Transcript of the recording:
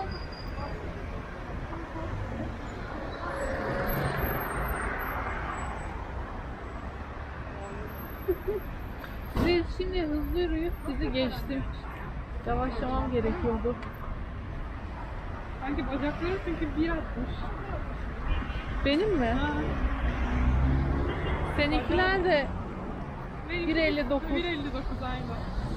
Siz şimdi hızlı yürüyüp sizi geçtim. Yavaşlamam gerekiyordu. Sanki bacakları çünkü 1.60. Benim mi? Ha. Seninkiler de 1.59. 1.59 aynı.